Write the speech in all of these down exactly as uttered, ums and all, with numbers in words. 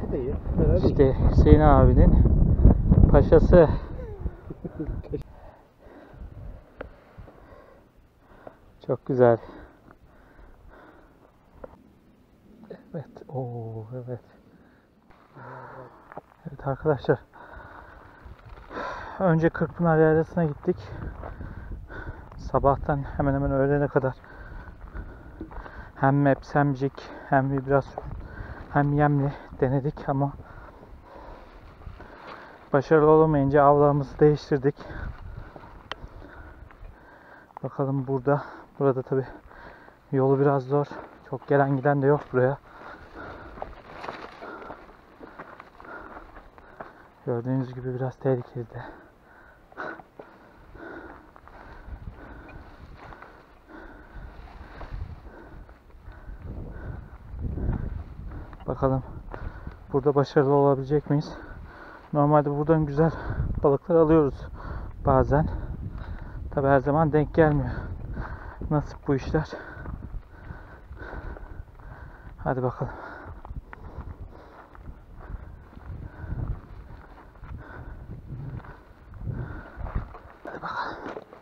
da iyi. Fena değil. İşte Hüseyin abinin paşası. Çok güzel. Evet. Oo, evet. Evet arkadaşlar. Önce Kırkpınar Yaylası'na gittik. Sabahtan hemen hemen öğlene kadar hem Maps hem Jig hem vibrasyon hem yemli denedik ama başarılı olamayınca avlarımızı değiştirdik. Bakalım burada. Burada tabi yolu biraz zor. Çok gelen giden de yok buraya. Gördüğünüz gibi biraz tehlikeli de. Bakalım burada başarılı olabilecek miyiz? Normalde buradan güzel balıklar alıyoruz bazen. Tabi her zaman denk gelmiyor. Nasip bu işler. Hadi bakalım. Hadi bakalım.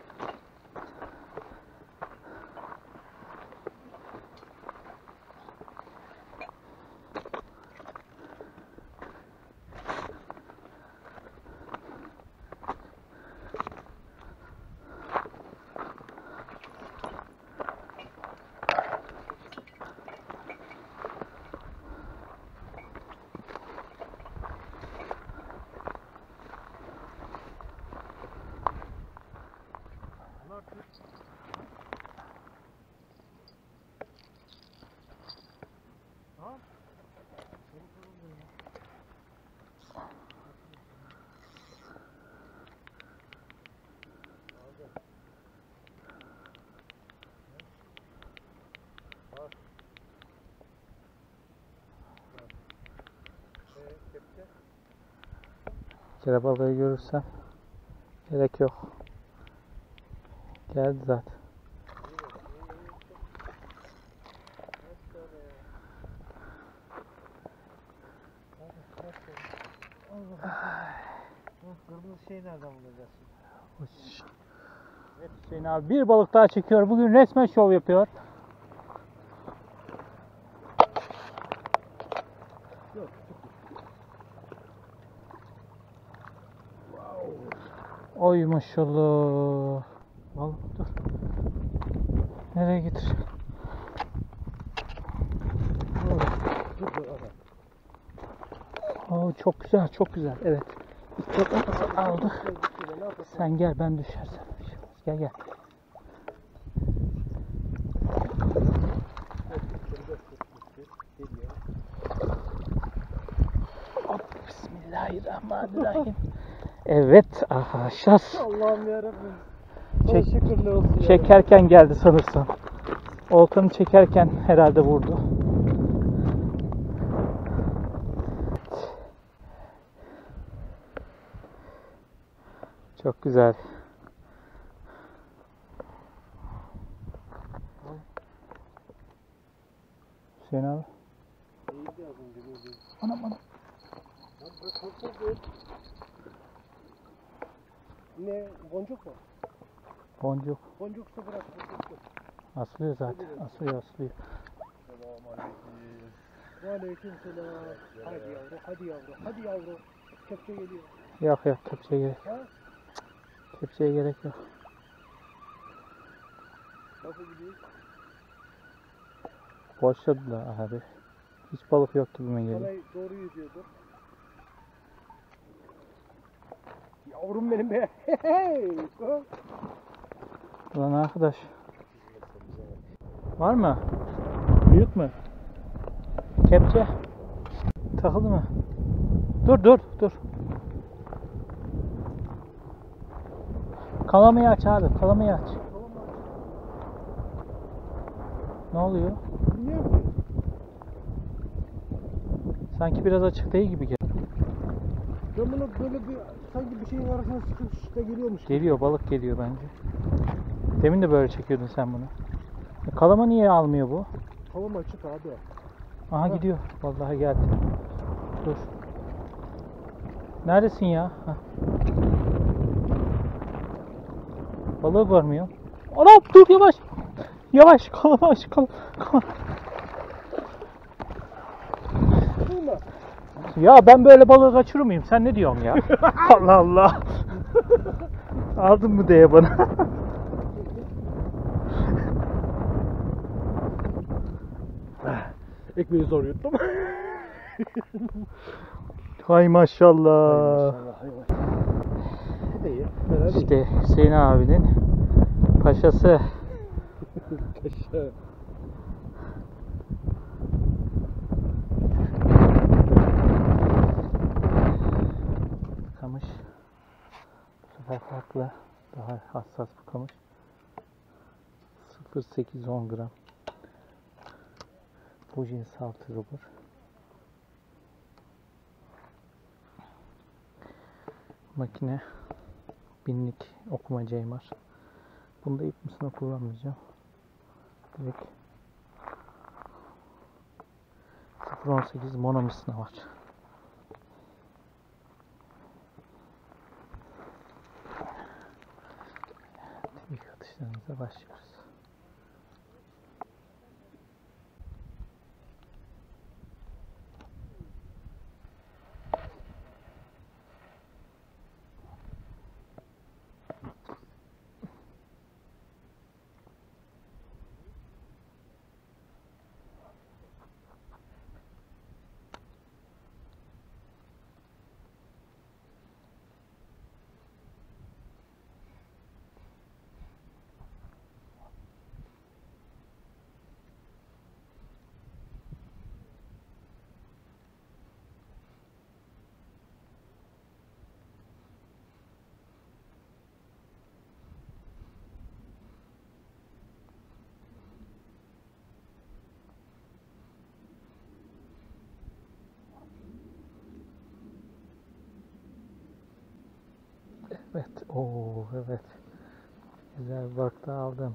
Kere balığı görürsem gerek yok. Geldi zaten. Kırmızı şey nereden bulacaksın? Evet Hüseyin abi bir balık daha çekiyor. Bugün resmen şov yapıyor. Yok. Oy maşallah. Balık dur. Nereye getir? Oo, çok güzel, çok güzel. Evet. Çok aldık. Sen gel, ben düşersen. Gel gel. Hop, bismillahirrahmanirrahim. Evet arkadaşlar. Allah'ım yarabbim. Çek, şükürler olsun. çekerken ya. Geldi sanırsam. Oltanı çekerken herhalde vurdu. Çok güzel. Hüseyin abi. Anam anam. Ne? Boncuk mu? Boncuk. Boncuksa bırak. Boncuk. Asılıyor zaten. Asılıyor asılıyor. Selamünaleyküm. Aleyküm selam. Hadi yavru, hadi yavru, hadi yavru. Kepçe geliyor. Yok yok kepçeye gerek. Ha? Kepçeye gerek yok. Nasıl gidiyor? Boşladılar abi. Hiç balık yok gibime geliyor. Bana doğru yüzüyordu. Yavrum benim be. Hey. Ulan arkadaş. Var mı? Büyük mü? Kepçe. Takıldı mı? Dur dur dur. Kalamayı aç abi. Kalamayı aç. Ne oluyor? Bilmiyorum ki. Sanki biraz açık değil gibi geliyor. Ben bunu böyle bir sanki bir şeyin arasına sıkışıp da geliyormuş. Geliyor, balık geliyor bence. Demin de böyle çekiyordun sen bunu. E, kalama niye almıyor bu? Kalama açık abi. Aha Ha. gidiyor. Vallahi geldi. Dur. Neredesin ya? Hah. Balığı görmüyorum. Anam dur yavaş. Yavaş kalamaş kal. kal- Ya ben böyle balığı kaçırır mıyım? Sen ne diyorsun ya? Allah Allah. Aldın mı diye bana. Ekmeği zor yuttum. Hay maşallah. Maşallah hayvan. İyi. Fena değil. İşte Hüseyin abinin paşası. Aşağı. Kamış. Bu sefer farklı. Daha hassas bir kamış. sıfır sekiz on gram. Bu cins altı rubur. Makine binlik okuma ceymar. Bunda ip mısını kullanmayacağım. Direkt sıfır on sekiz mono mısını var. İlk atışlarımıza başlıyoruz. Evet, ooo evet. Güzel bir balık da aldım.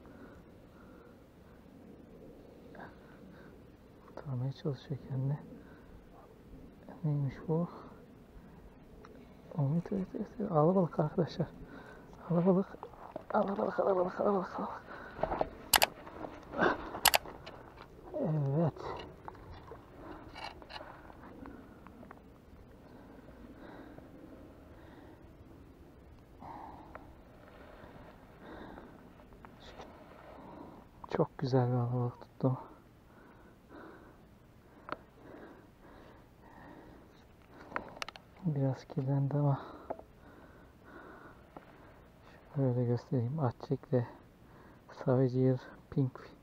Kurtarmaya çalışıyor kendini. Neymiş bu? Evet, evet, evet, evet. Alabalık arkadaşlar. Alabalık. Alabalık, alabalık, alabalık, alabalık. Evet. Çok güzel bir alabalık tuttum. Biraz kirlendi ama şöyle göstereyim. Atçek'le Savage Ear Pink